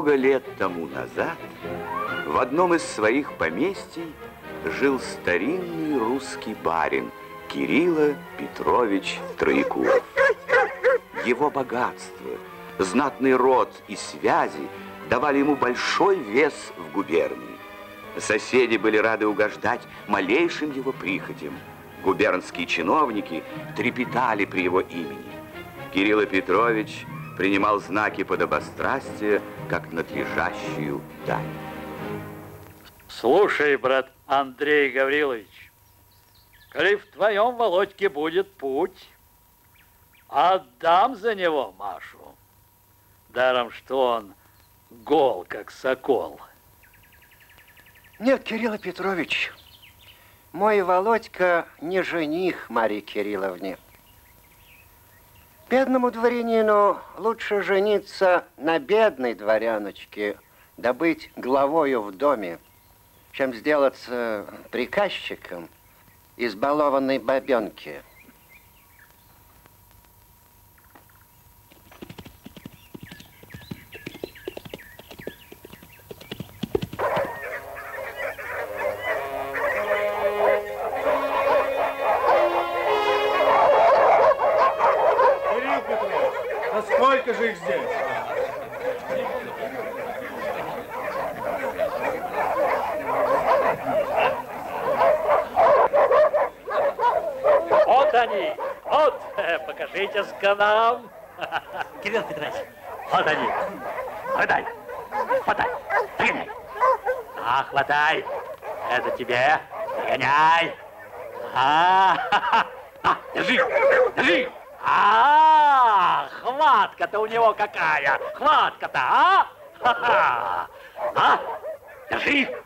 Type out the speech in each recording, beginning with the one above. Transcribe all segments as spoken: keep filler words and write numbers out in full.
Много лет тому назад в одном из своих поместий жил старинный русский барин Кирилл Петрович Троекуров. Его богатство, знатный род и связи давали ему большой вес в губернии. Соседи были рады угождать малейшим его прихотям. Губернские чиновники трепетали при его имени. Кирилл Петрович принимал знаки подобострастия как надлежащую дань. Слушай, брат Андрей Гаврилович, коли в твоем Володьке будет путь, отдам за него Машу. Даром, что он гол, как сокол. Нет, Кирилл Петрович, мой Володька не жених Марии Кирилловне. Бедному дворянину лучше жениться на бедной дворяночке, да быть главою в доме, чем сделаться приказчиком избалованной бабенки. Сколько же их здесь? Вот они, вот, покажитесь-ка нам. Кирилл Петрович. Вот они. Хватай, хватай, догоняй. А, хватай. Это тебе. Догоняй. А, а, держи, держи. А, хватка-то у него какая! Хватка-то, а? Ха-ха! А? Держи!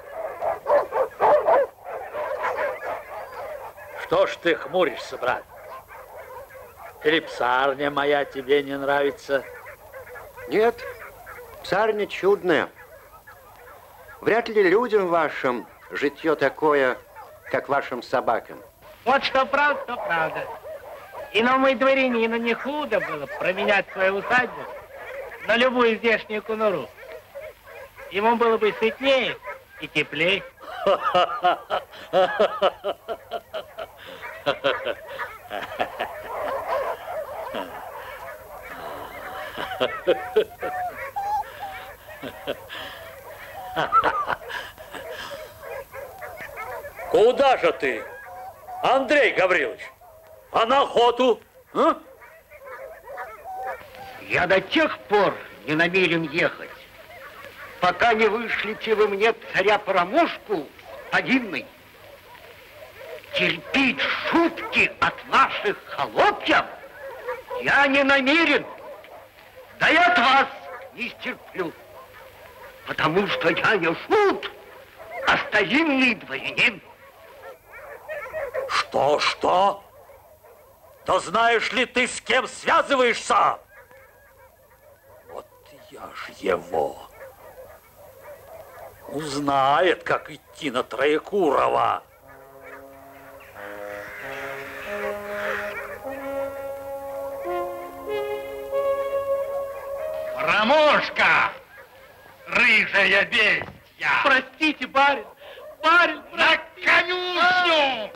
Что ж ты хмуришься, брат? Или псарня моя тебе не нравится? Нет, псарня чудная. Вряд ли людям вашим житье такое, как вашим собакам. Вот что правда, то правда. Иному дворянину не худо было променять свою усадьбу на любую здешнюю конуру. Ему было бы сытнее и теплее. Куда же ты, Андрей Гаврилович? А на охоту? А? Я до тех пор не намерен ехать, пока не вышлите вы мне царя-промушку повинный. Терпеть шутки от ваших холопьев я не намерен, да и от вас не стерплю, потому что я не шут, а старинный дворянин. Что, что? Да знаешь ли ты, с кем связываешься? Вот я ж его. Узнает, как идти на Троекурова. Промушка! Рыжая бестия! Простите, барин! Барин, на конюшню!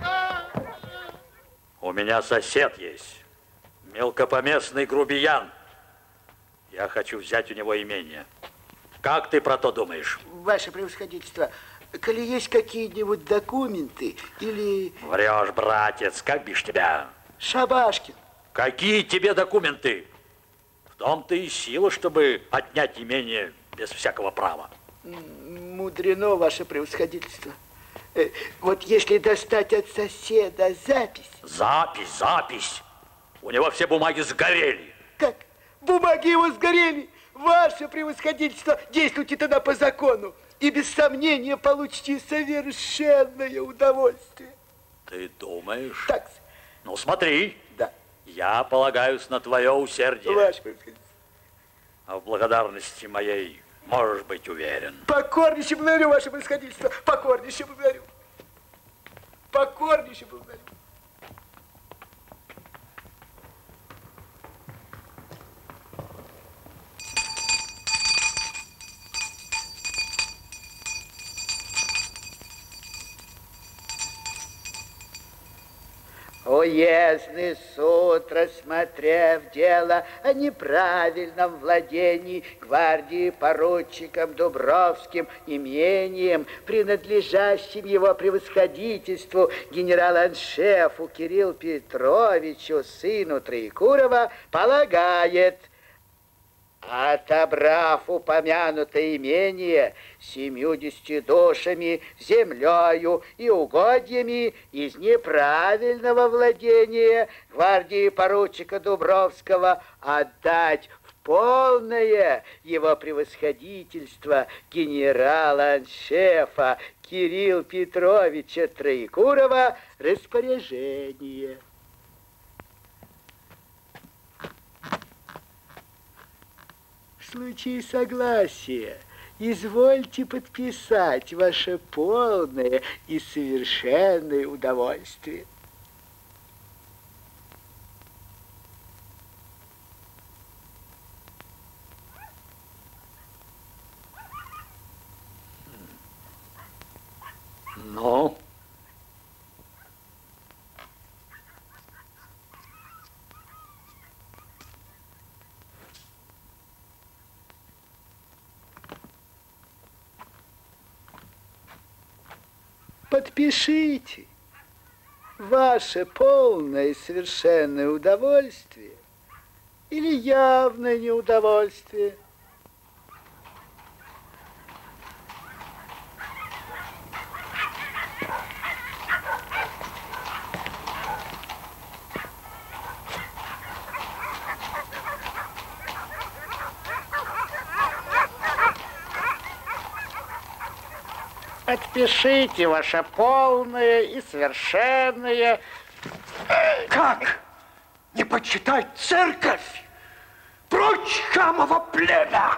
У меня сосед есть, мелкопоместный грубиян. Я хочу взять у него имение. Как ты про то думаешь? Ваше превосходительство, коли есть какие-нибудь документы или... Врешь, братец, как бишь тебя? Шабашкин. Какие тебе документы? В том-то и сила, чтобы отнять имение без всякого права. Мудрено, ваше превосходительство. Вот если достать от соседа запись... Запись, запись. У него все бумаги сгорели. Как? Бумаги его сгорели? Ваше превосходительство, действуйте тогда по закону. И без сомнения получите совершенное удовольствие. Ты думаешь? Так. Ну, смотри. Да. Я полагаюсь на твое усердие. Ваше превосходительство. А в благодарности моей... Можешь быть уверен. Покорнейше благодарю, ваше превосходительство. Покорнейше благодарю. Покорнейше благодарю. Уездный суд, рассмотрев дело о неправильном владении гвардии поручиком Дубровским имением, принадлежащим его превосходительству генерал-аншефу Кириллу Петровичу, сыну Троекурова, полагает: отобрав упомянутое имение семьюдесятью душами, землею и угодьями из неправильного владения гвардии поручика Дубровского, отдать в полное его превосходительство генерала-аншефа Кирилла Петровича Троекурова распоряжение. В случае согласия извольте подписать ваше полное и совершенное удовольствие. Ну? Подпишите ваше полное и совершенное удовольствие или явное неудовольствие. Подпишите ваше полное и совершенное... Как? Не почитать церковь? Прочь, хамово племя!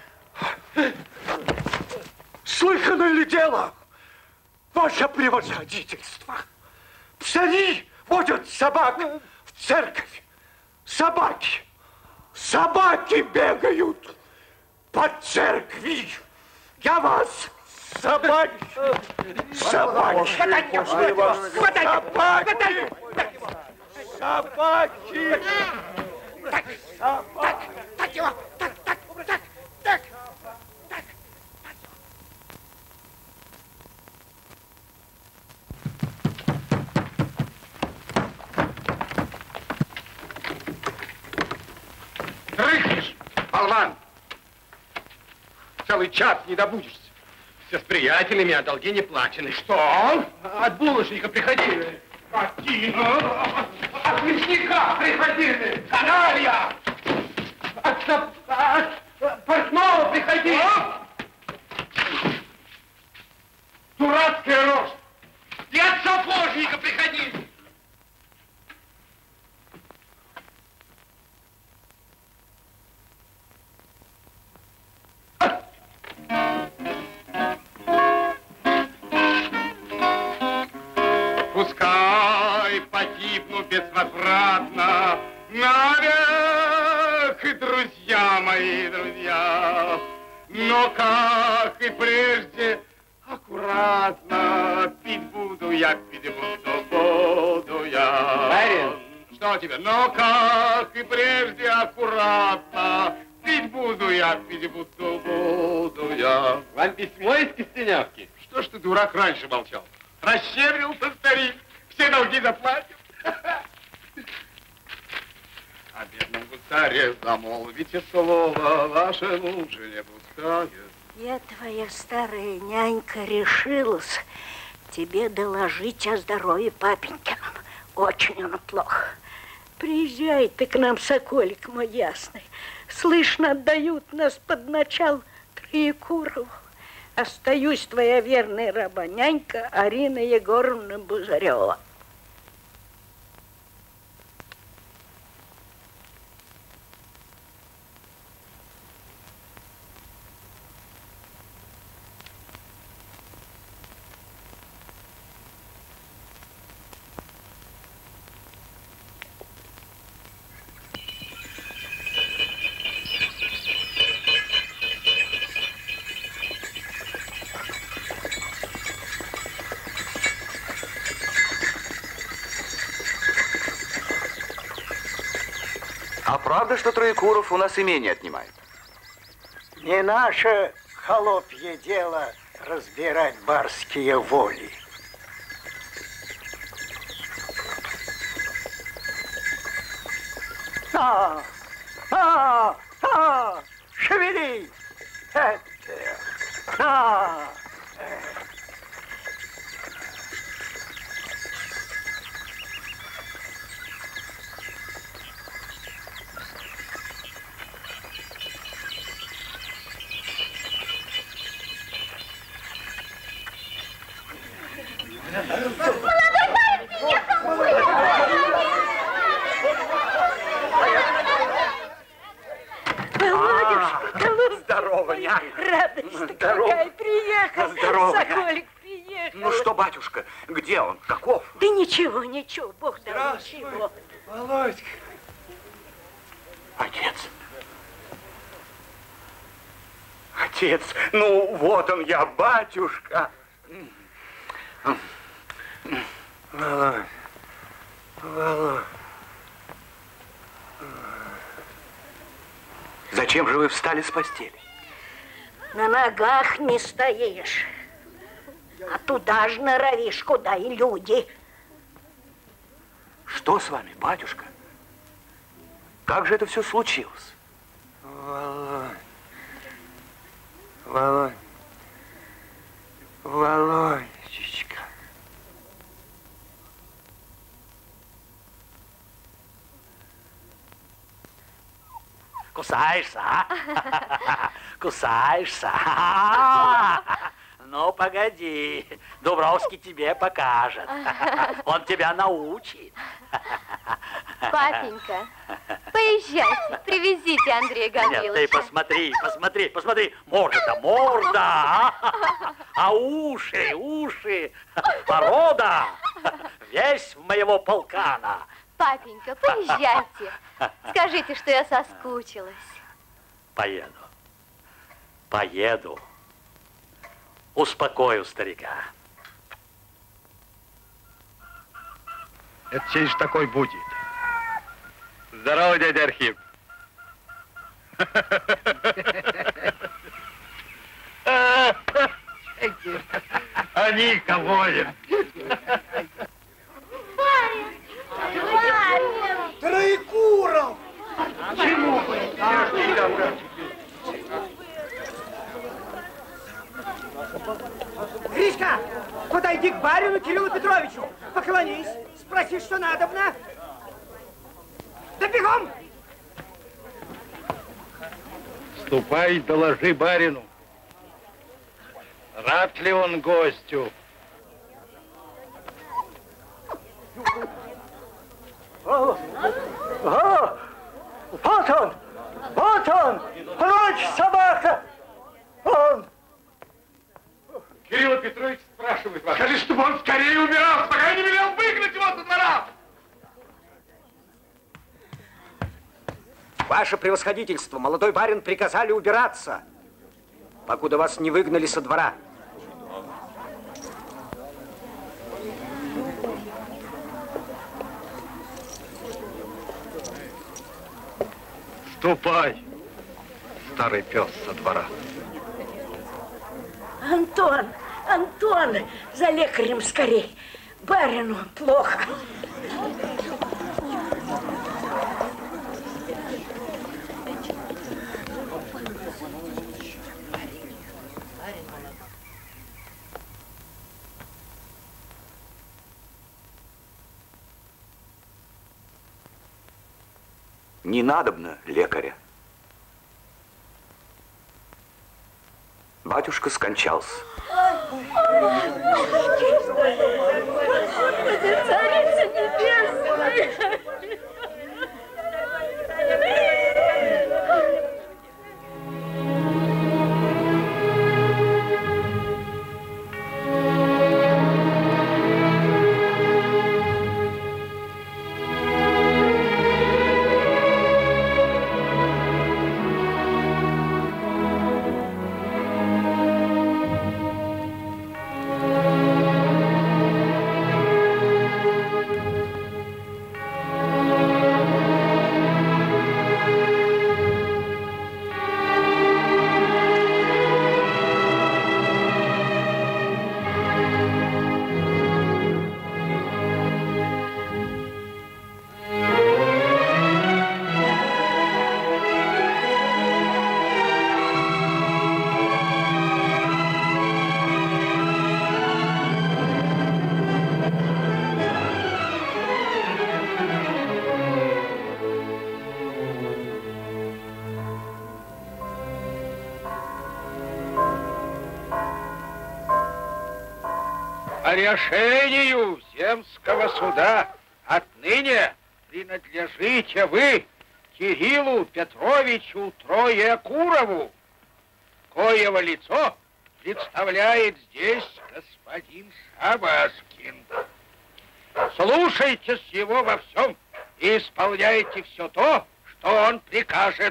Слыхано ли дело, ваше превосходительство? Псари водят собак в церковь. Собаки, собаки бегают по церкви. Я вас... Собаки! Собаки! Хватайте! Хватайте! Хватайте! Собаки! Так, так, так его! Так, так, так, так, так, так. Рыхнешь, болван! Целый час не добудешься. Все с приятелями, а долги не плачены. Что? От булочника приходили. Какие? От мясника приходили. Каналья! От, от портного приходили. Дурацкая рожь. И от сапожника приходили. Пускай погибну безвозвратно навек, друзья мои, друзья, но как и прежде аккуратно пить буду я, пить буду, буду я. Барин! Что тебе? Но как и прежде аккуратно пить буду я, пить буду, буду я. Вам письмо из Кистеневки? Что ж ты, дурак, раньше молчал? Расщедрился старик, все долги заплатил. О бедном гусаре замолвите слово, вашему же не пускает. Я, твоя старая нянька, решилась тебе доложить о здоровье папенькином. Очень оно плохо. Приезжай ты к нам, соколик мой ясный. Слышно, отдают нас под начало Троекурову. Остаюсь твоя верная раба нянька Арина Егоровна Бузарева. правда, что Троекуров у нас имение отнимает? Не наше холопье дело разбирать барские воли. А, а, а, шевели! Это, а, Здорово, няня. Радость какая, приехал. Здорово, Соколик приехал. Ну что, батюшка, где он? Каков? Да ничего, ничего, Бог дал, ничего. Володька. Отец. Отец, ну вот он я, батюшка. Володь, Володь. Зачем же вы встали с постели? На ногах не стоишь, а туда же норовишь, куда и люди. Что с вами, батюшка? Как же это все случилось? Володь, Володь, Володечка. Кусаешься, а? Кусаешься. Ну, погоди. Дубровский тебе покажет. Он тебя научит. Папенька, поезжайте, привезите Андрея Гавриловича. Нет, ты посмотри, посмотри, посмотри. Морда-то морда, а? А уши, уши, порода. Весь в моего полкана. Папенька, поезжайте. Скажите, что я соскучилась. Поеду. Поеду. Успокою старика. Это чей же такой будет? Здорово, дядя Архип. Они кого-то. Троекуров! Чему? Гришка, подойди к барину Кириллу Петровичу, поклонись, спроси, что надобно. Да бегом! Ступай, доложи барину. Рад ли он гостю? О, о, вот он! Вот он! Прочь, собака! Он! Кирилл Петрович спрашивает вас. Скажи, чтобы он скорее убирался, пока я не велел выгнать его со двора. Ваше превосходительство, молодой барин приказали убираться, покуда вас не выгнали со двора. Ступай, старый пес со двора. Антон, Антон, за лекарем скорей. Барину плохо. Не надобно лекаря. Батюшка скончался. Царица небесная! По решению земского суда отныне принадлежите вы Кириллу Петровичу Троекурову, коего лицо представляет здесь господин Шабашкин. Слушайтесь его во всем и исполняйте все то, что он прикажет.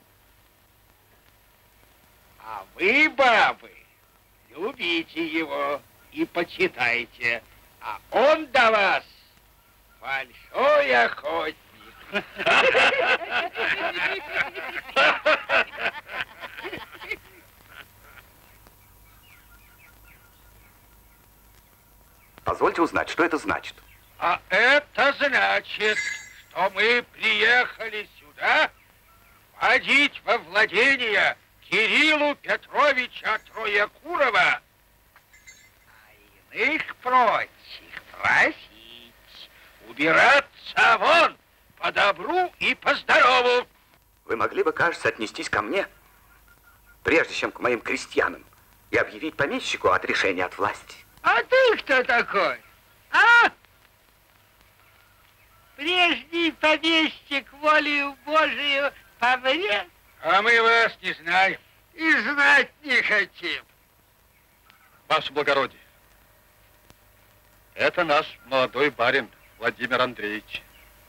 А вы, бабы, любите его и почитайте, а он до вас большой охотник. Позвольте узнать, что это значит? А это значит, что мы приехали сюда вводить во владение Кириллу Петровича Троекурова, а иных прочих просить убираться вон по добру и по здорову. Вы могли бы, кажется, отнестись ко мне, прежде чем к моим крестьянам, и объявить помещику отрешение от власти. А ты кто такой? А? Прежний помещик волею Божию помрет? А мы вас не знаем. И знать не хотим. Ваше благородие, это наш молодой барин Владимир Андреевич.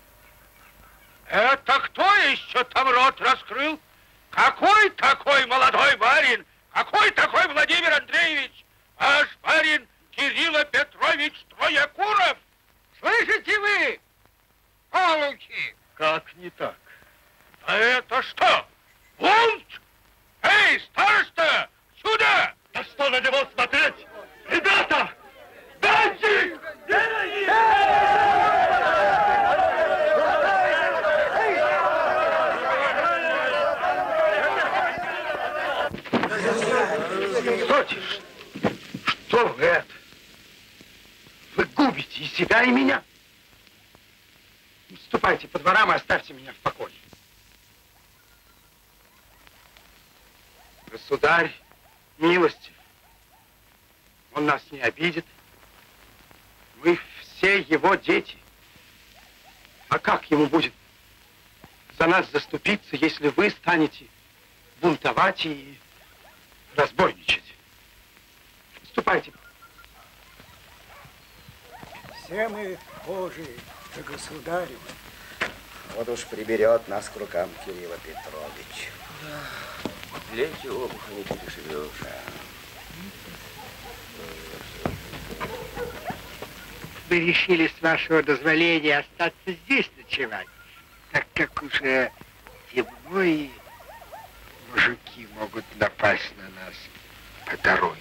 Это кто еще там рот раскрыл? Какой такой молодой барин? Какой такой Владимир Андреевич? Ваш барин Кирилл Петрович Троекуров? Слышите вы, олухи? Как не так? А это что? Бунт? Эй, староста, сюда! А что на него смотреть? Ребята! Дайте! Тотиш, что вы это? Вы губите и себя, и меня. Ступайте по дворам и оставьте меня в покое. Государь, милостив, он нас не обидит. Мы все его дети. А как ему будет за нас заступиться, если вы станете бунтовать и разбойничать? Ступайте. Все мы Божии, да государю. Вот уж приберет нас к рукам Кирилл Петрович. Да. Лечи обуха не перешибешь. Мы решили, с вашего дозволения, остаться здесь ночевать, так как уже темно и мужики могут напасть на нас по дороге.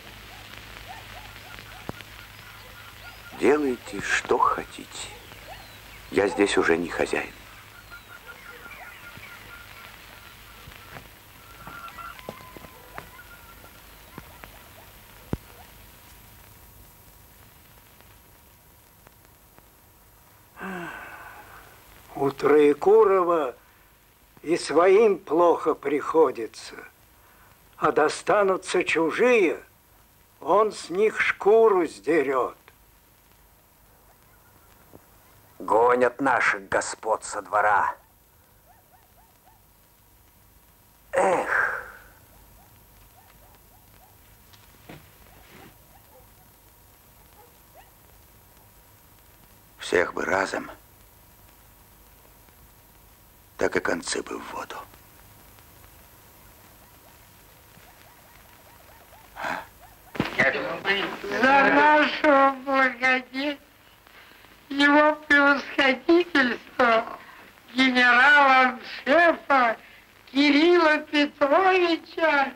Делайте, что хотите. Я здесь уже не хозяин. У Троекурова и своим плохо приходится, а достанутся чужие, он с них шкуру сдерет. Гонят наших господ со двора. Эх. Всех бы разом, так и концы бы в воду. За нашего благодетеля, его превосходительство, генерала-шефа Кирилла Петровича.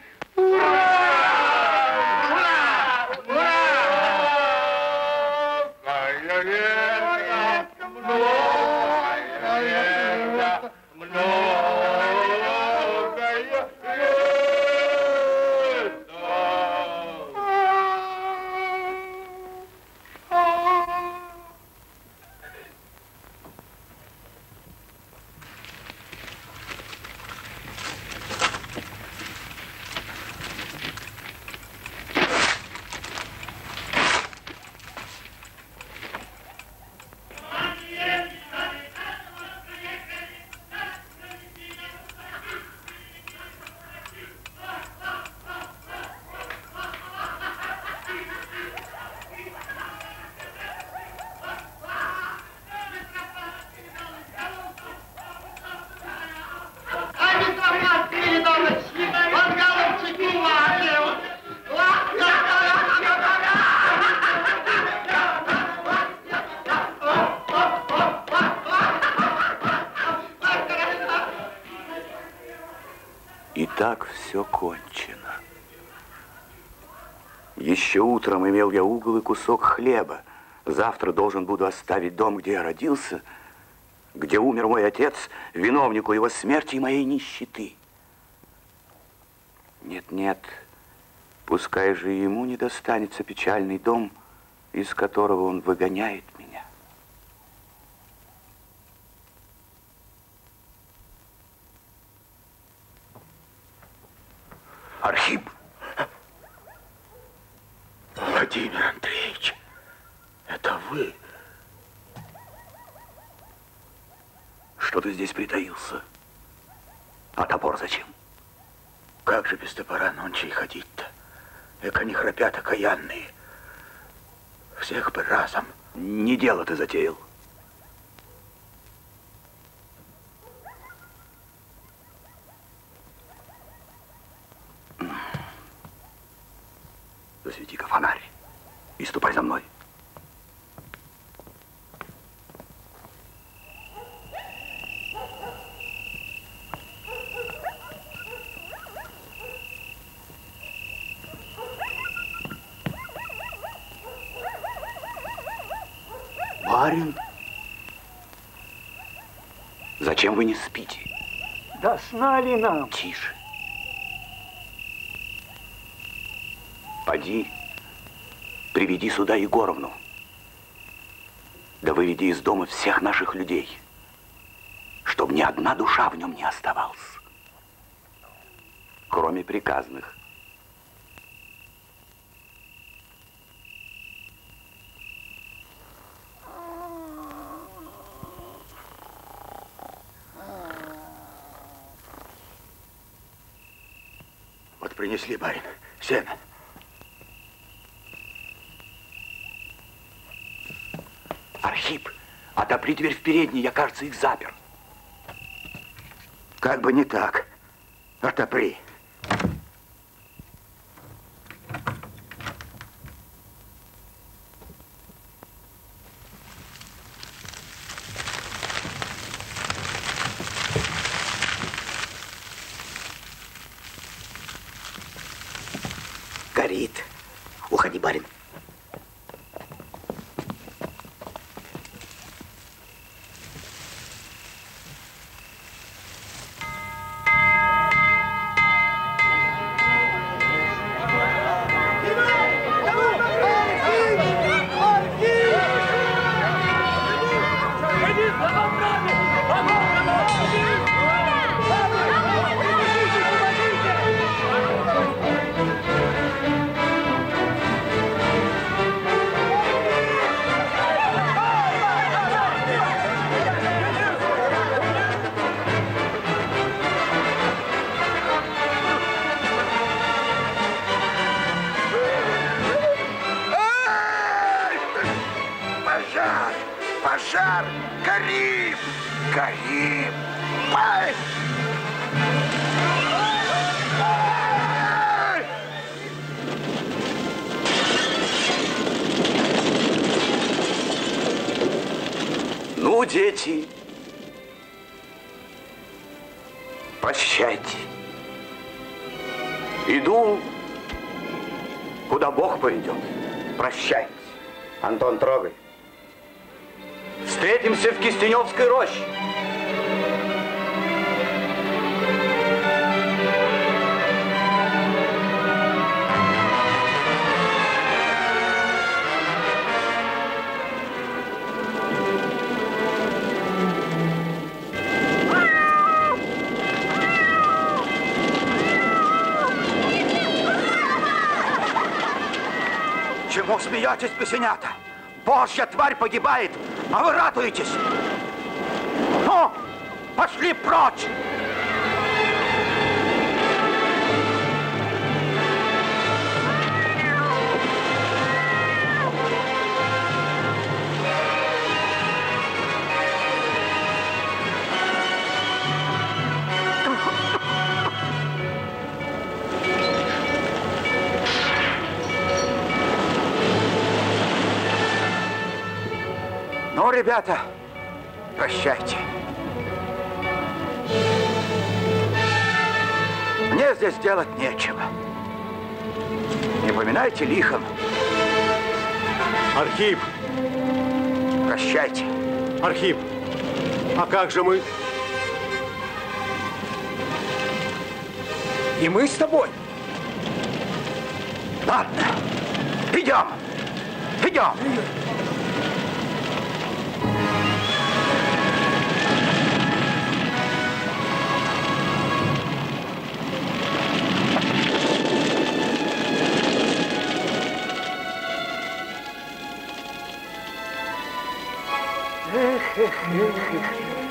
Ура! Ура! Ура! так все кончено. Еще утром имел я угол и кусок хлеба. Завтра должен буду оставить дом, где я родился, где умер мой отец, виновнику его смерти и моей нищеты. Нет, нет, пускай же и ему не достанется печальный дом, из которого он выгоняет меня. Архип! Владимир Андреевич, это вы? Что ты здесь притаился? А топор зачем? Как же без топора нонче и ходить-то? Эко не храпят окаянные. Всех бы разом. Не дело ты затеял. Засвети-ка фонарь и ступай за мной. Барин, зачем вы не спите? Да сна ли нам? Тише. Поди, приведи сюда Егоровну. Да выведи из дома всех наших людей, чтобы ни одна душа в нем не оставалась, кроме приказных. Вот принесли, барин, сено. Архип, отопри дверь в передней, я, кажется, их запер. Как бы не так. Отопри. Горит. Уходи, барин. Пожар! Горим! Горим! Ай! Ну, дети, прощайте. Иду, куда Бог поведет. Прощайте. Антон, трогай. Встретимся в Кистеневской роще. Чему смеетесь, песенята? Божья тварь погибает, а вы радуетесь. Ну, пошли прочь! Ну, ребята, прощайте. Мне здесь делать нечего. Не поминайте лихом. Архип! Прощайте. Архип, а как же мы? И мы с тобой. Ладно, идем. Идем. Эх, эх, эх, эх.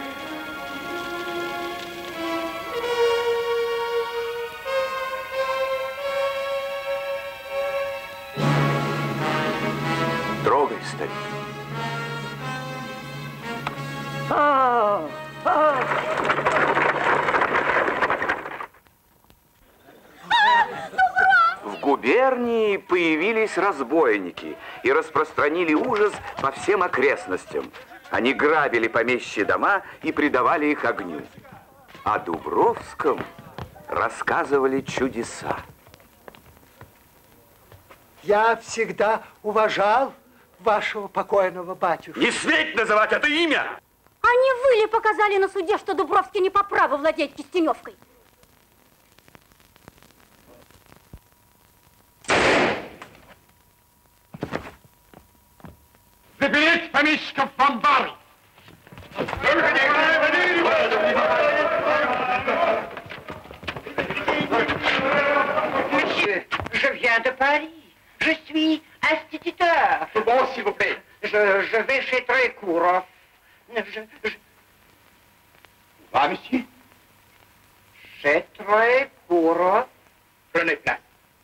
Трогай, старик. А, а. В губернии появились разбойники и распространили ужас по всем окрестностям. Они грабили помещичьи дома и предавали их огню. О Дубровском рассказывали чудеса. Я всегда уважал вашего покойного батюшку. Не сметь называть это имя! А не вы ли показали на суде, что Дубровский не по праву владеет Кистеневкой? Заберите помещиков в амбары! Monsieur, je viens de Paris. Je suis instituteur. Bon, s'il vous plaît. Je, je vais chez Trécourov. Je, je... Va, monsieur. Chez Trécourov. Prenez place.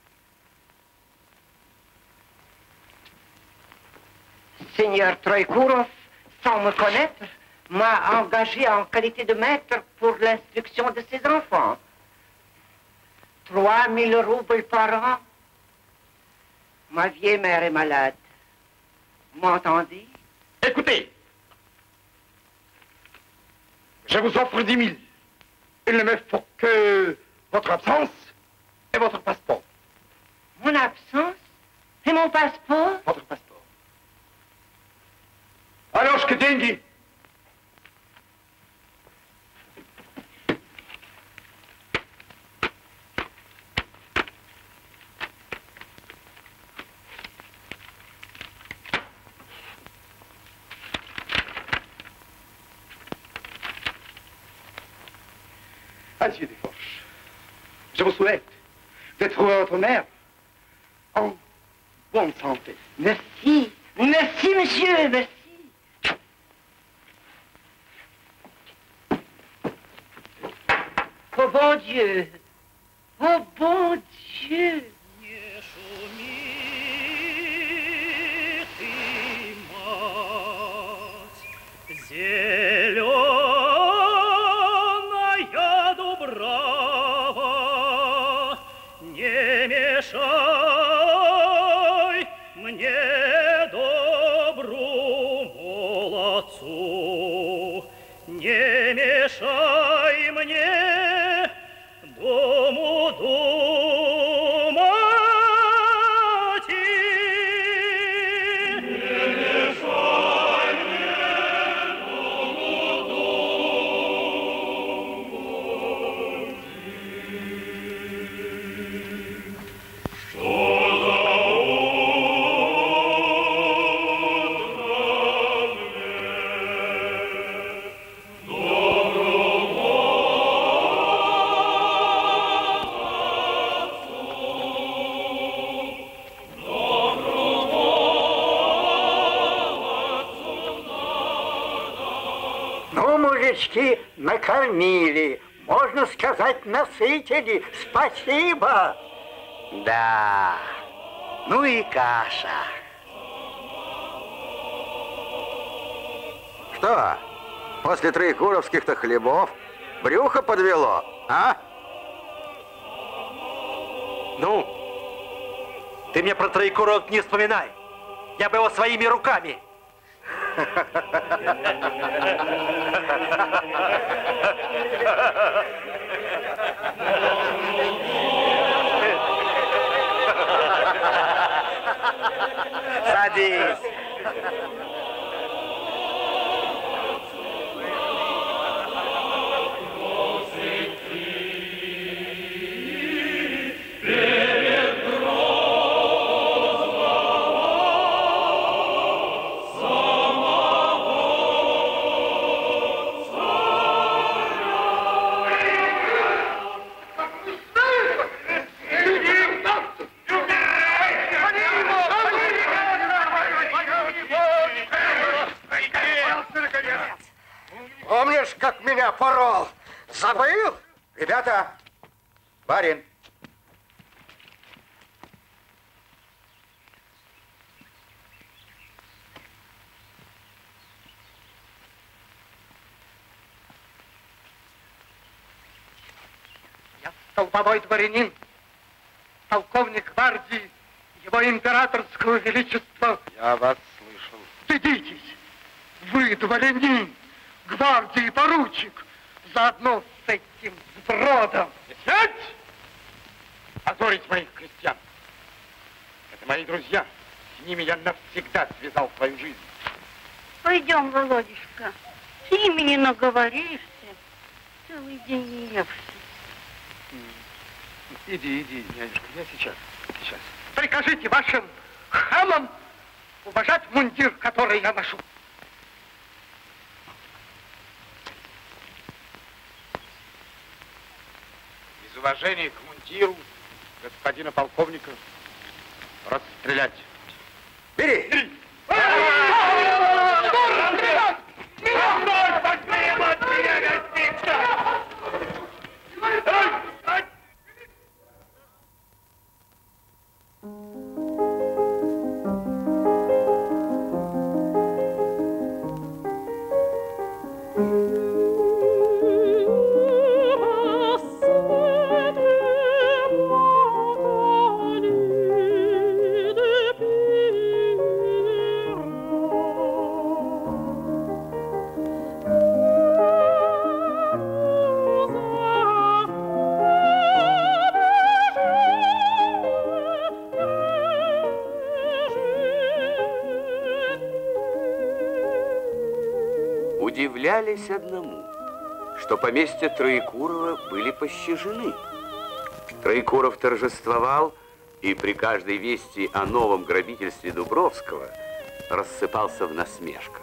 Seigneur Trécourov, sans me connaître, m'a engagé en qualité de maître pour l'instruction de ses enfants. Trois mille roubles par an. Ma vieille mère est malade. M'entendez? Écoutez. Je vous offre dix mille. Il ne me faut que votre absence et votre passeport. Mon absence et mon passeport? Votre passeport. Алёшка, деньги. Monsieur Desforges, je vous souhaite de trouver votre mère en bonne santé. Merci. Merci, monsieur, merci. Oh bon Dieu. Oh bon Dieu. Зеленая дубрава, не мешай мне, добру молодцу, не мешай мне, дому думать. Мужички накормили, можно сказать, насытили. Спасибо. Да, ну и каша. Что, после троекуровских-то хлебов брюхо подвело, а? Ну, ты мне про Троекуров не вспоминай. Я бы его своими руками. Садись. Помнишь, как меня порол? Забыл? Ребята, барин. Я столбовой дворянин, полковник гвардии, его императорского величества. Я вас слышал. Стыдитесь! Вы дворянин, гвардии поручик, заодно с этим сбродом. Сядь! Позорить моих крестьян. Это мои друзья. С ними я навсегда связал свою жизнь. Пойдем, Володюшка. С ними не наговоришься. Целый день не евший. Иди, иди, нянюшка, я сейчас, сейчас. Прикажите вашим хамам уважать мундир, который я ношу. Из уважения к мундиру господина полковника расстрелять. Бери! Бери! Удивлялись одному, что поместья Троекурова были пощажены. Троекуров торжествовал и при каждой вести о новом грабительстве Дубровского рассыпался в насмешках.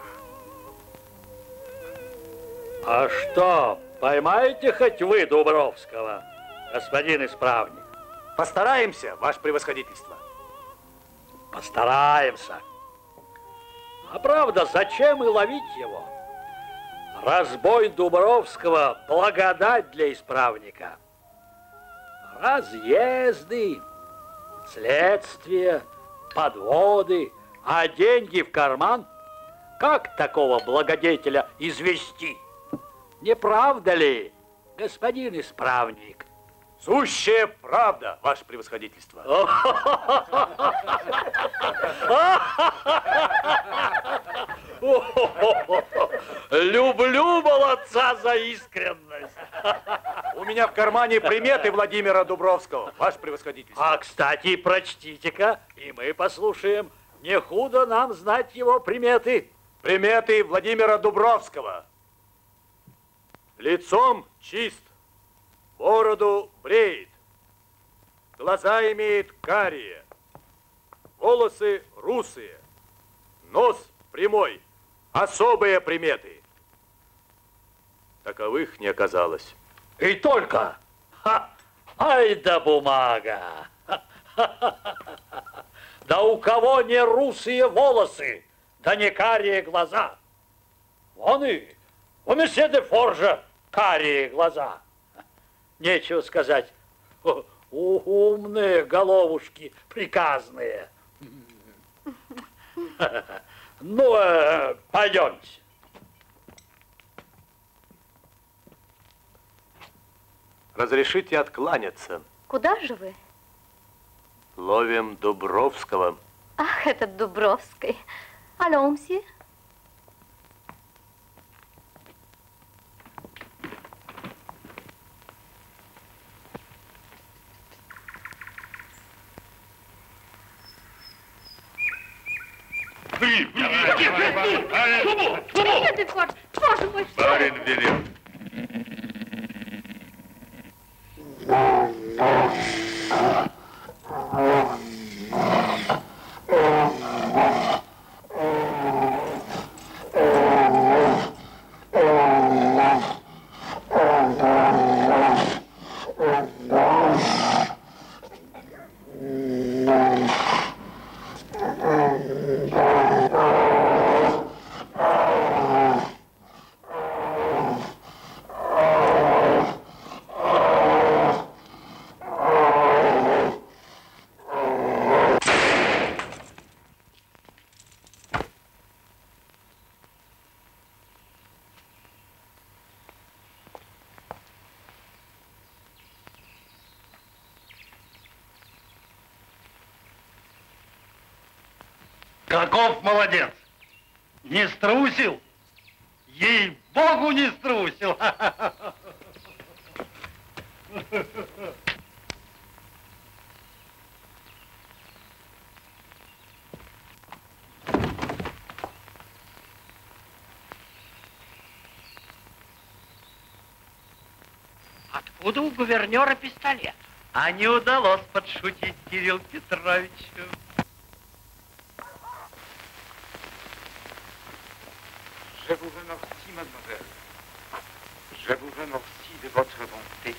А что, поймаете хоть вы Дубровского, господин исправник? Постараемся, ваше превосходительство. Постараемся. А правда, зачем и ловить его? Разбой Дубровского – благодать для исправника. Разъезды, следствия, подводы, а деньги в карман. Как такого благодетеля извести? Не правда ли, господин исправник? Сущая правда, ваше превосходительство. Люблю молодца за искренность. У меня в кармане приметы Владимира Дубровского, ваше превосходительство. А, кстати, прочтите-ка, и мы послушаем. Не худо нам знать его приметы. Приметы Владимира Дубровского. Лицом чист, бороду бреет, глаза имеет карие, волосы русые, нос прямой. Особые приметы. Таковых не оказалось. И только. Ха! Ай да бумага. Да у кого не русые волосы, да не карие глаза. Вон и у месье де Форжа карие глаза. Нечего сказать. Умные головушки приказные. Ну, э, пойдемте. Разрешите откланяться. Куда же вы? Ловим Дубровского. Ах, этот Дубровский. Алло, мсье. Пусти! Барин! Что ты хочешь? Боже мой, что? Барин велел. Каков молодец! Не струсил? Ей-богу, не струсил! Откуда у гувернера пистолет? А не удалось подшутить Кирилл Петровичу. Je vous remercie, mademoiselle. Je vous remercie de votre bonté.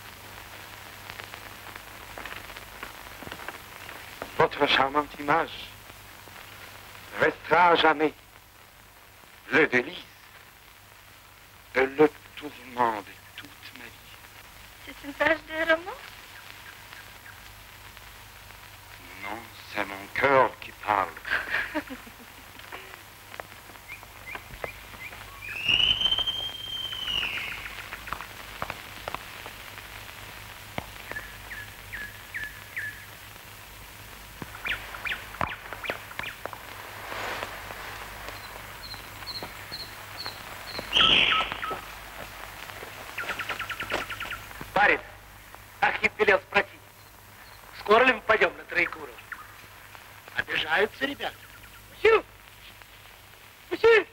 Votre charmante image restera à jamais le délice et le tourment de toute ma vie. C'est une page de roman? Non, c'est mon cœur qui parle. Барин, Архип велел спросить, скоро ли мы пойдем на Троекурово? Обижаются ребята. Мсю! Мсю!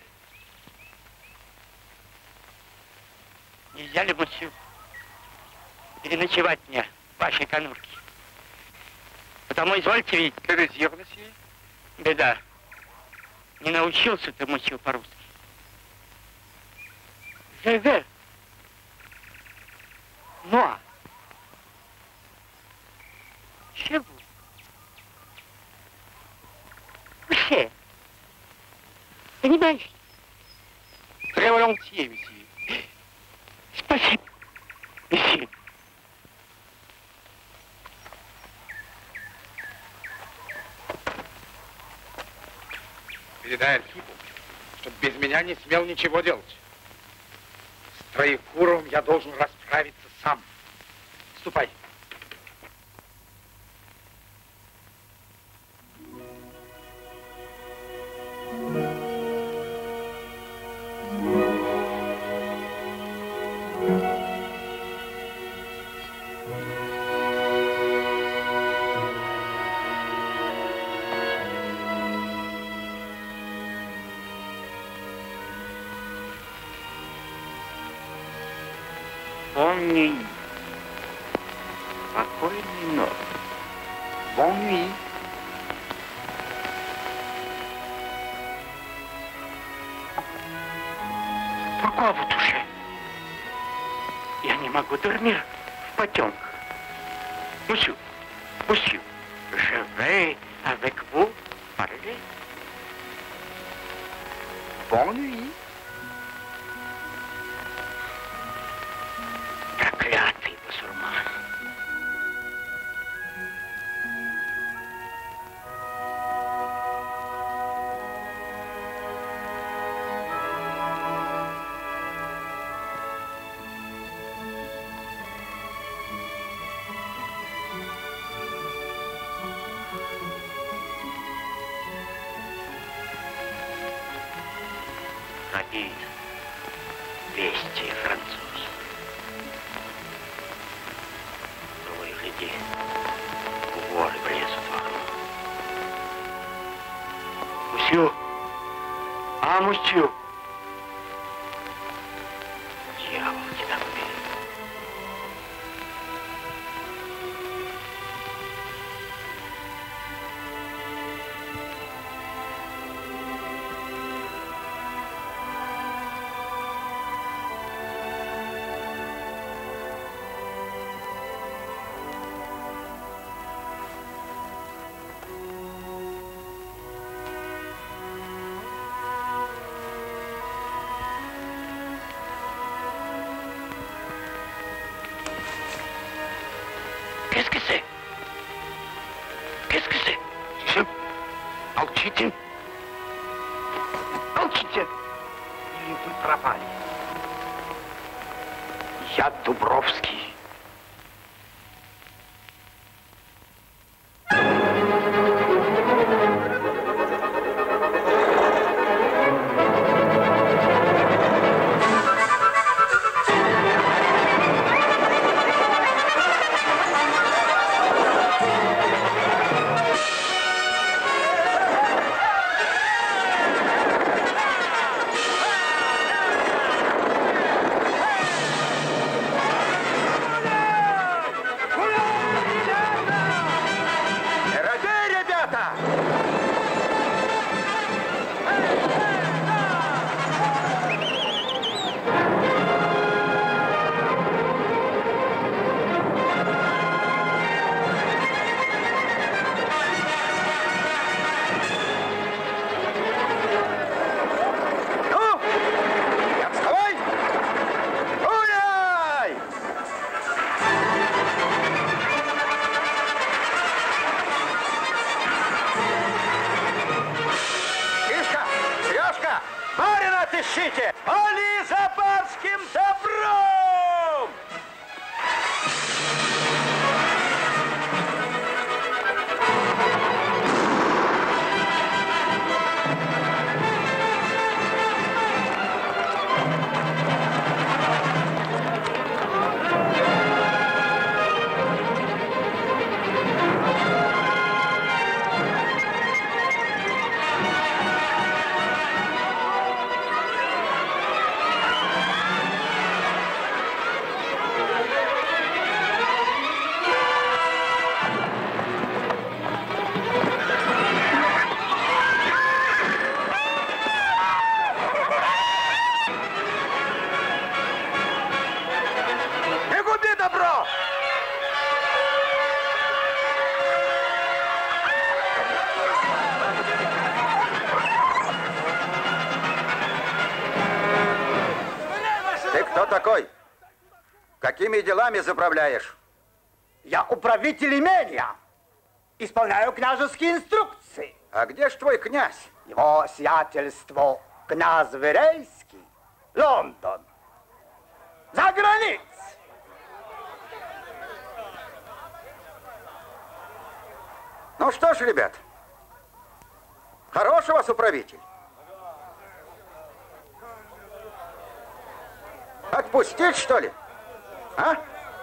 Нельзя ли, мсю, переночевать мне в вашей конурке? Потому, извольте видеть. Que monsieur? Беда. Не научился ты, мсю, по-русски. Je veux. Moi. Chez vous. Couchez. Понимаешь? Très volontiers, monsieur. Спасибо, месье. Передай Архипу, чтоб без меня не смел ничего делать. С Троекуровым я должен расправиться сам. Ступай. Bonne nuit. Спокойной ночи. Bonne nuit. Pourquoi vous touchez? Я не могу dormir в потемках. Monsieur, monsieur, je vais avec vous parler. Bonne nuit. Проклятый басурман. Какие вести, француз? Вы гляди, воры брезут вокруг. Мсью, Да, мужчина. Дьявол, не забыл. Молчите. Молчите. Или вы пропали. Я Дубровский. Ищите! Али за барским добром! Кто такой? Какими делами заправляешь? Я управитель имения. Исполняю княжеские инструкции. А где ж твой князь? Его сиятельство князь Верейский, Лондон, за границей. Ну что ж, ребят, хороший у вас управитель. Отпустить, что ли? А?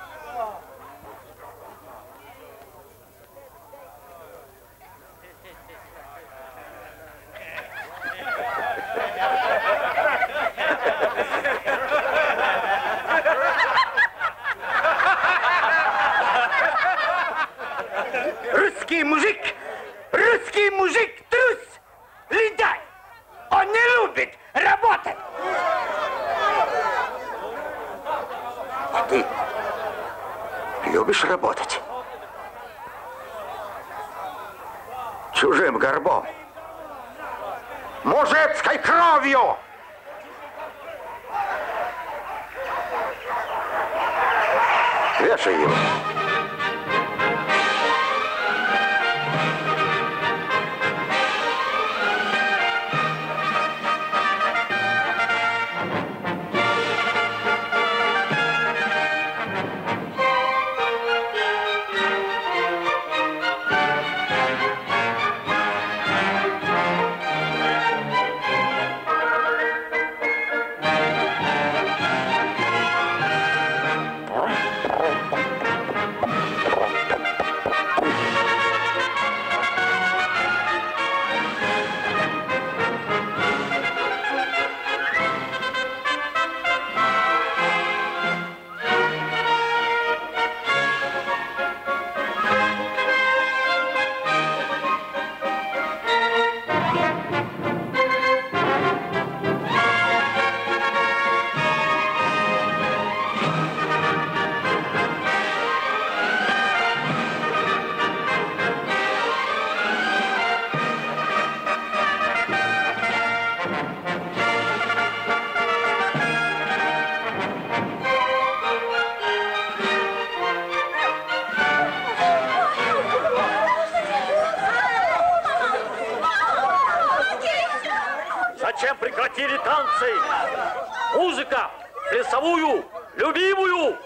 Русский мужик, русский мужик трус, лентяй. Он не любит работать. А ты любишь работать? Чужим горбом, мужицкой кровью. Вешай его. Зачем прекратили танцы? Музыка! Плясовую! Любимую!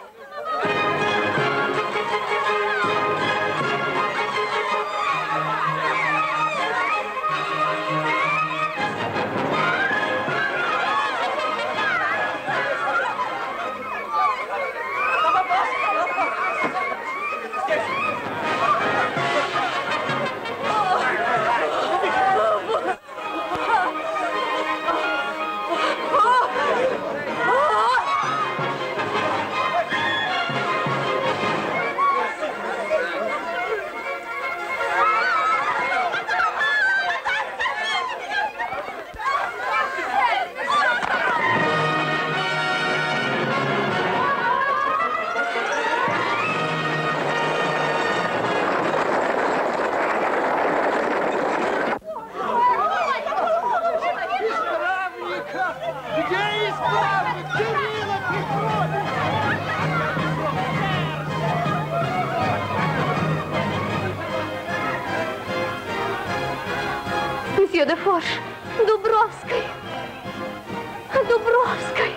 Месье де Фош, Дубровской, Дубровской.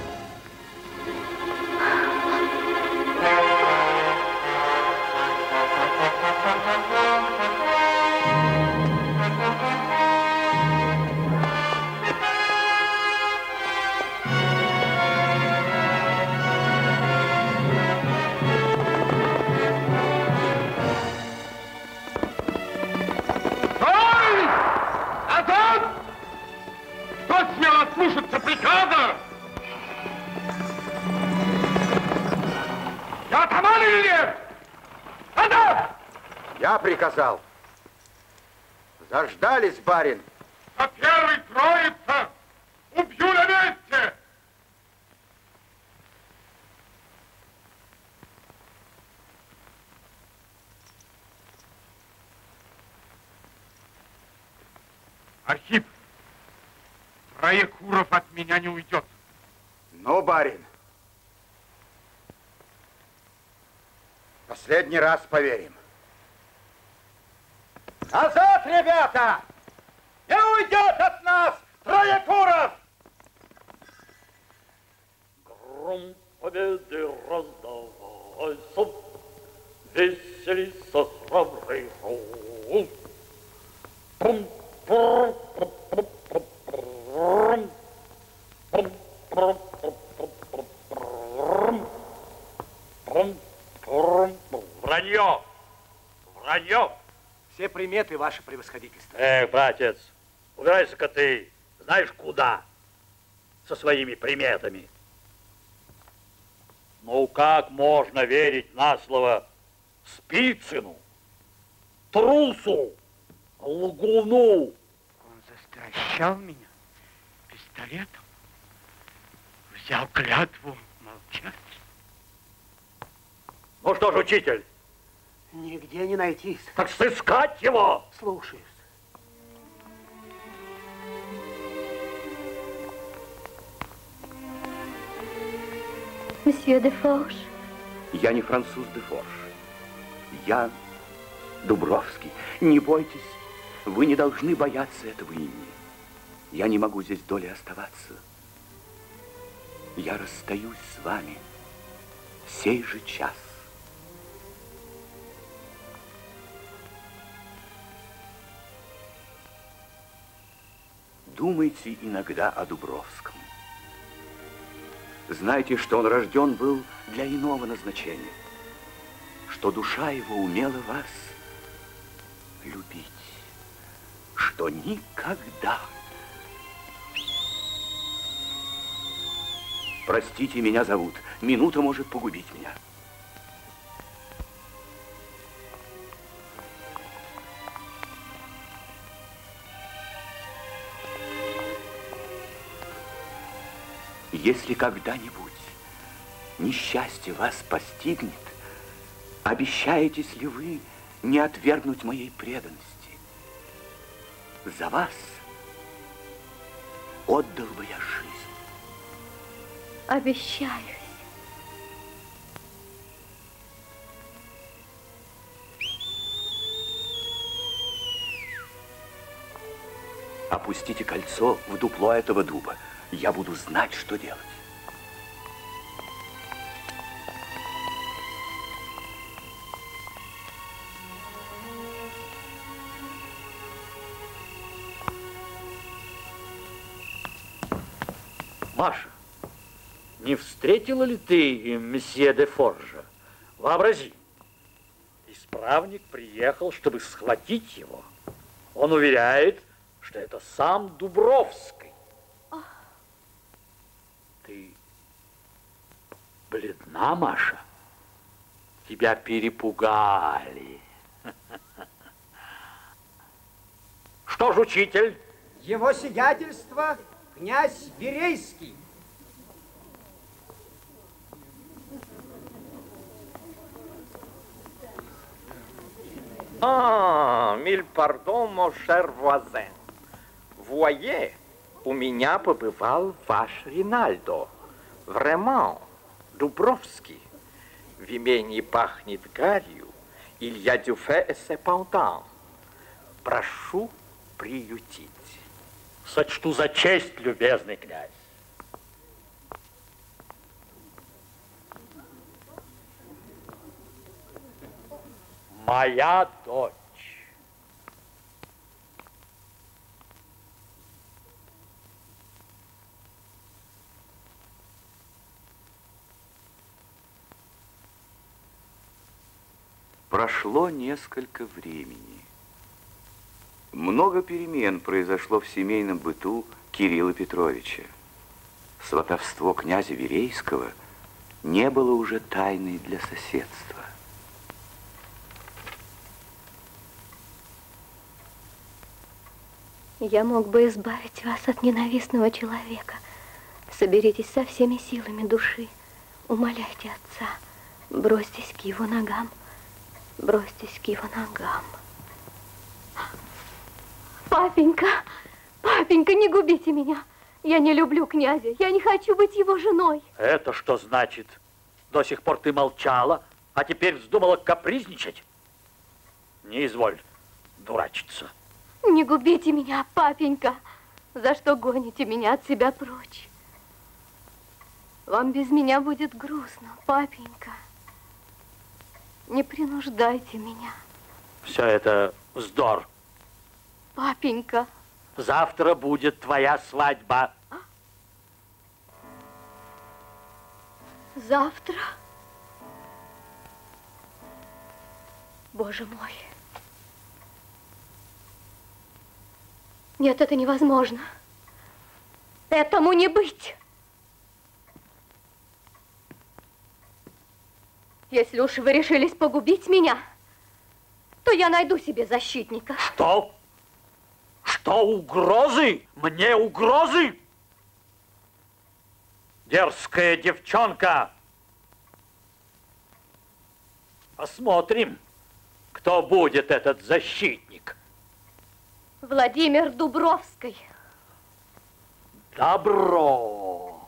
Слушаться приказа! Я атаман или нет? Адам! Я приказал. Заждались, барин. А первый троица! Убью на месте! Архип! Троекуров от меня не уйдет. Ну, барин, последний раз поверим. Назад, ребята! Не уйдет от нас Троекуров! Гром победы раздавайся, веселится храбрый рус. Вранье! Вранье! Все приметы, ваше превосходительство. Эх, братец, убирайся-ка ты, знаешь куда, со своими приметами. Ну как можно верить на слово Спицыну, трусу, лгуну? Он застращал меня пистолетом, взял клятву молчать. Ну что ж, учитель? Нигде не найтись. Так сыскать его! Слушаюсь. Месье де Фош. Я не француз де Фош. Я Дубровский. Не бойтесь, вы не должны бояться этого имени. Я не могу здесь доли оставаться. Я расстаюсь с вами сей же час. Думайте иногда о Дубровском. Знайте, что он рожден был для иного назначения, что душа его умела вас любить, что никогда... Простите, меня зовут. Минута может погубить меня. Если когда-нибудь несчастье вас постигнет, обещаетесь ли вы не отвергнуть моей преданности? За вас отдал бы я жизнь. Обещаюсь. Опустите кольцо в дупло этого дуба. Я буду знать, что делать. Маша, не встретила ли ты месье де Форжа? Вообрази, исправник приехал, чтобы схватить его. Он уверяет, что это сам Дубровский. Ох. Ты бледна, Маша? Тебя перепугали. Что ж, учитель? Его сиятельство князь Верейский. А, mille pardon, mon cher voisin. Voyez, у меня побывал ваш Ринальдо. Vraiment, Дубровский. В имении пахнет гарью. Il y a du fait et cependant. Прошу приютить. Сочту за честь, любезный князь. Моя дочь. Прошло несколько времени. Много перемен произошло в семейном быту Кирилла Петровича. Сватовство князя Верейского не было уже тайной для соседства. Я мог бы избавить вас от ненавистного человека. Соберитесь со всеми силами души. Умоляйте отца. Бросьтесь к его ногам. Бросьтесь к его ногам. Папенька, папенька, не губите меня. Я не люблю князя. Я не хочу быть его женой. Это что значит? До сих пор ты молчала, а теперь вздумала капризничать? Не изволь дурачиться. Не губите меня, папенька. За что гоните меня от себя прочь? Вам без меня будет грустно, папенька. Не принуждайте меня. Все это вздор. Папенька. Завтра будет твоя свадьба. А? Завтра? Боже мой. Нет, это невозможно. Этому не быть. Если уж вы решились погубить меня, то я найду себе защитника. Что? Что, угрозы? Мне угрозы? Дерзкая девчонка. Посмотрим, кто будет этот защитник. Владимир Дубровский. Добро.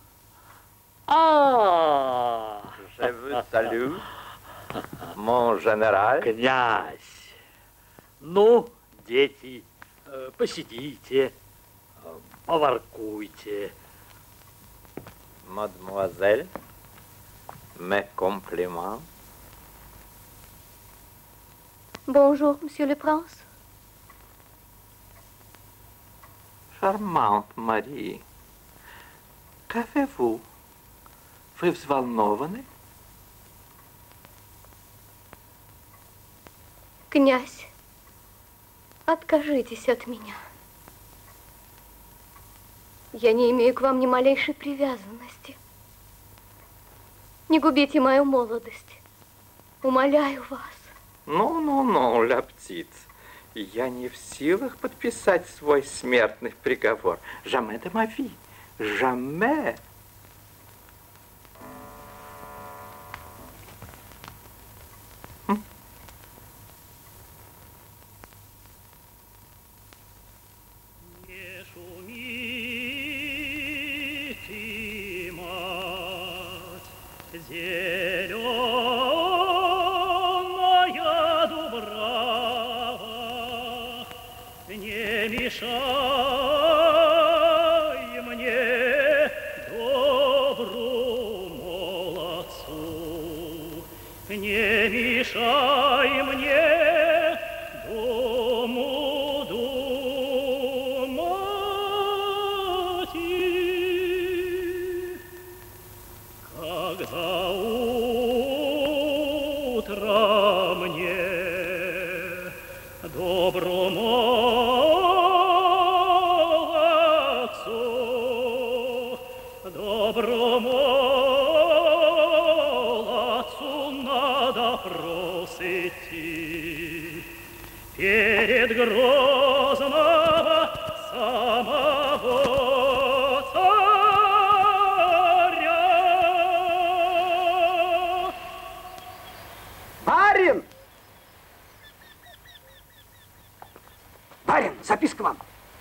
А, Je vous salue, mon général. Князь. Ну, дети, посидите, поворкуйте. Mademoiselle, mes compliments. Bonjour, monsieur le prince. Charmante Marie. Qu'avez-vous? Вы взволнованы? Князь, откажитесь от меня. Я не имею к вам ни малейшей привязанности. Не губите мою молодость. Умоляю вас. Ну-ну-ну, ля птиц. Я не в силах подписать свой смертный приговор. Jamais de ma vie. Jamais. Зеленая дубрава, не мешай мне, добру молодцу, не мешай мне, дому думать, когда утро мне добру молодцу, добру молодцу на допрос идти перед грозного самого царя. Барин! Барин, записка вам.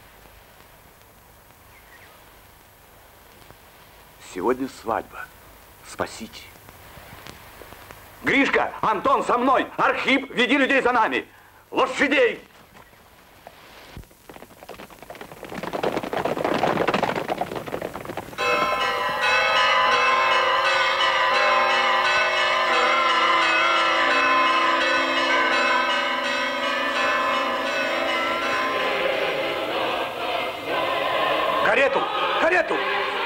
Сегодня свадьба. Спасите. Гришка, Антон со мной! Архип, веди людей за нами! Лошадей! Карету! Карету!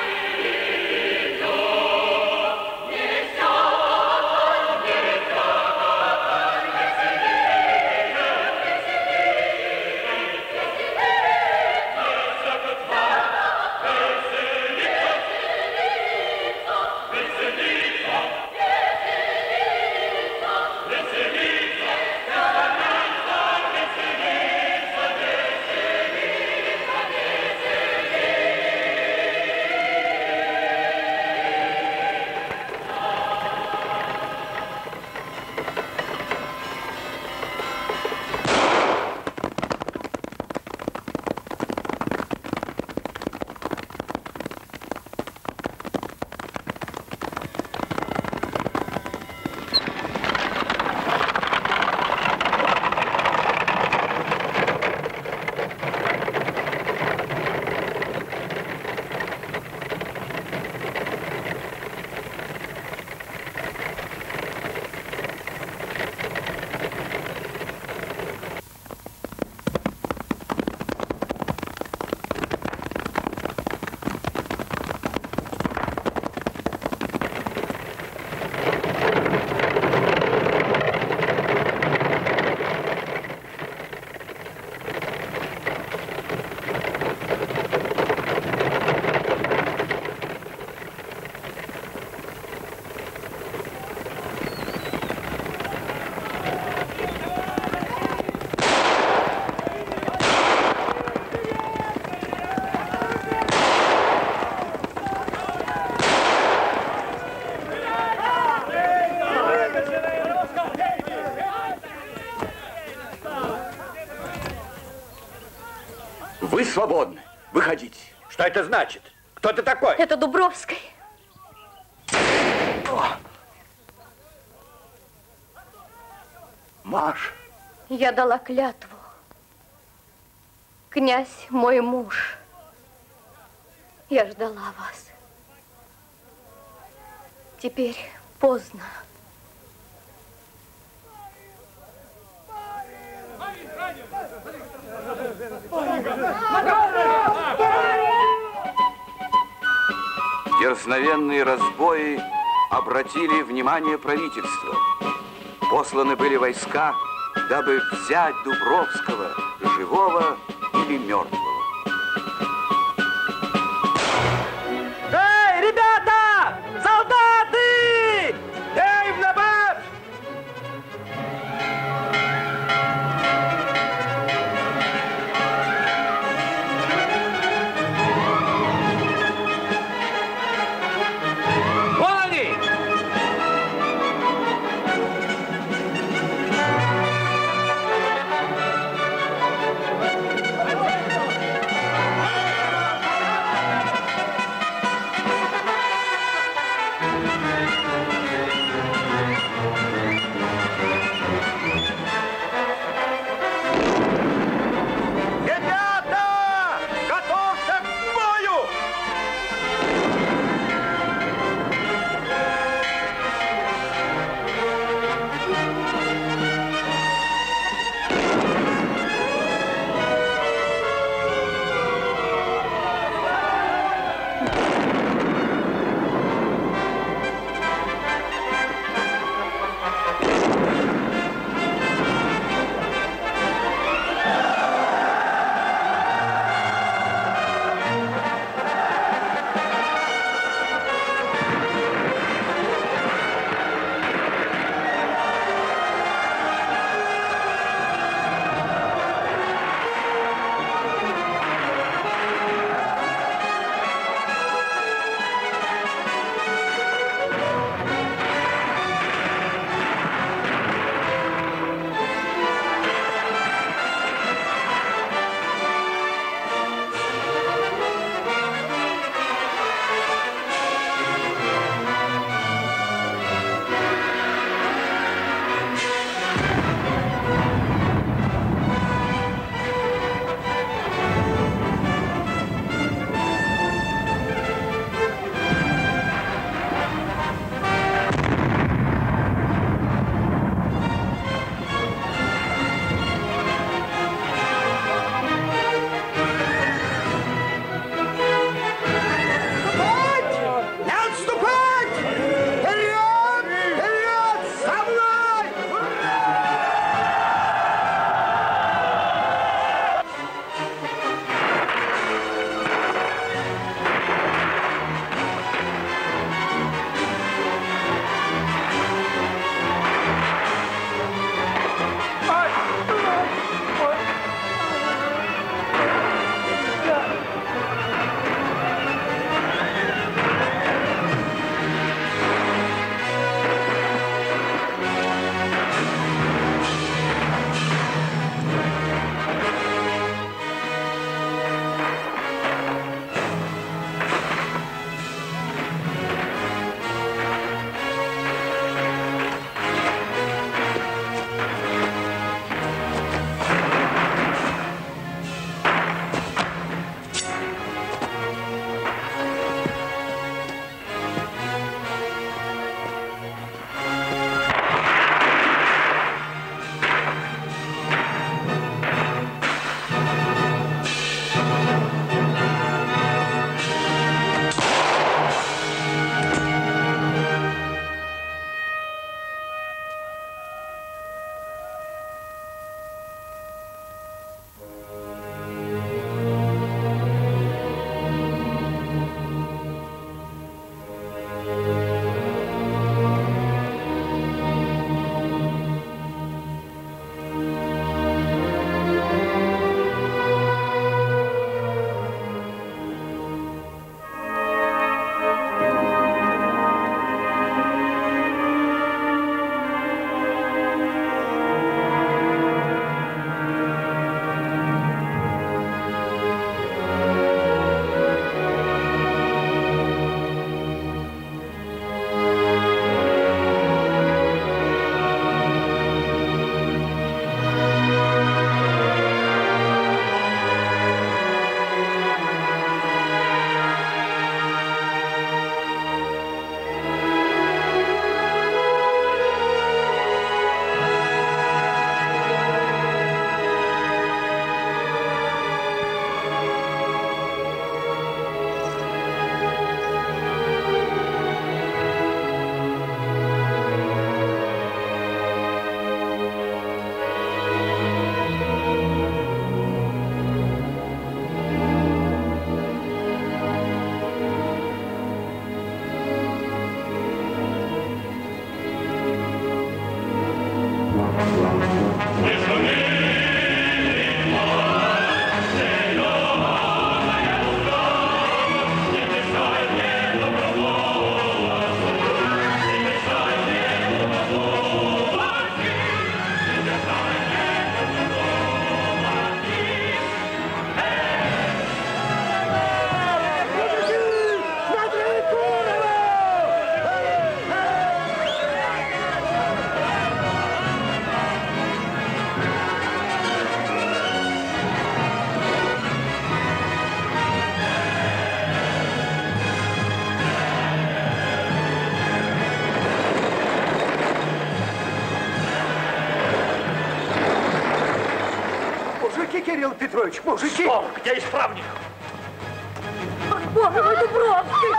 Вы свободны. Выходите. Что это значит? Кто ты такой? Это Дубровский. Маша. Я дала клятву. Князь мой муж. Я ждала вас. Теперь поздно. Дерзновенные разбои обратили внимание правительства. Посланы были войска, дабы взять Дубровского, живого или мертвого. Эй, ребята! Солдаты! Эй, в набат! Вон они! Кирилл Петрович, мужики! Что? Где исправник? Боже мой, Дубровский!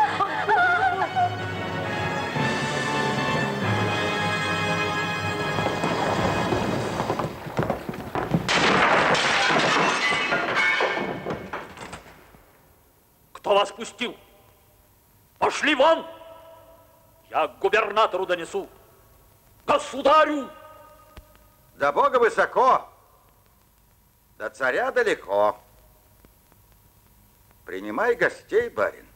Кто вас пустил? Пошли вон! Я к губернатору донесу. Государю! До Бога высоко, до царя далеко. Принимай гостей, барин.